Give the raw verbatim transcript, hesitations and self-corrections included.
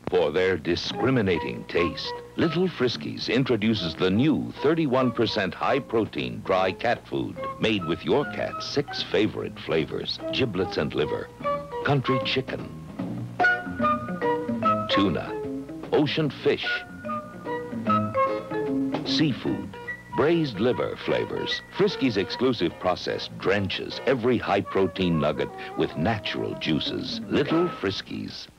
For their discriminating taste, Little Friskies introduces the new thirty-one percent high-protein dry cat food made with your cat's six favorite flavors: giblets and liver, country chicken, tuna, ocean fish, seafood, braised liver flavors. Friskies' exclusive process drenches every high-protein nugget with natural juices. Little Friskies.